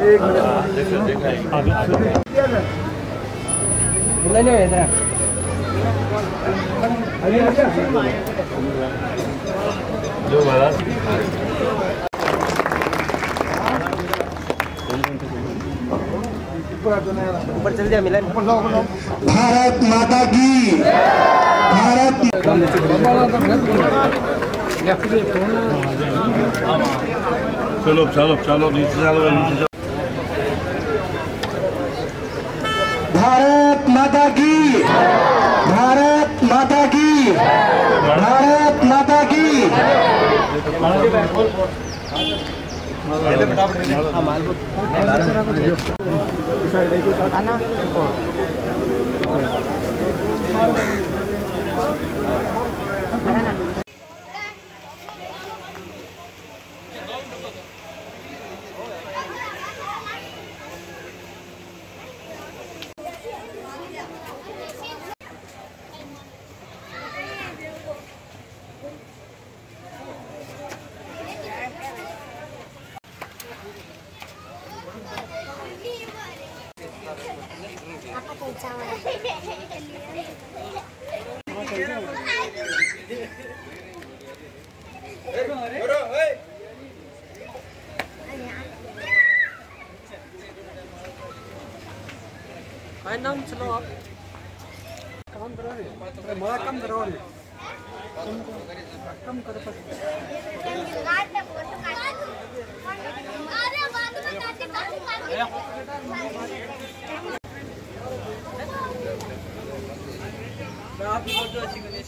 ऊपर चल जा मिलन। भारत माता की भारत। चलो चलो चलो नीचे चलो। भारत माता की भारत माता की भारत माता की। नाम चलो आप काम करो रे, बड़ा कम करो रे, कम करो आप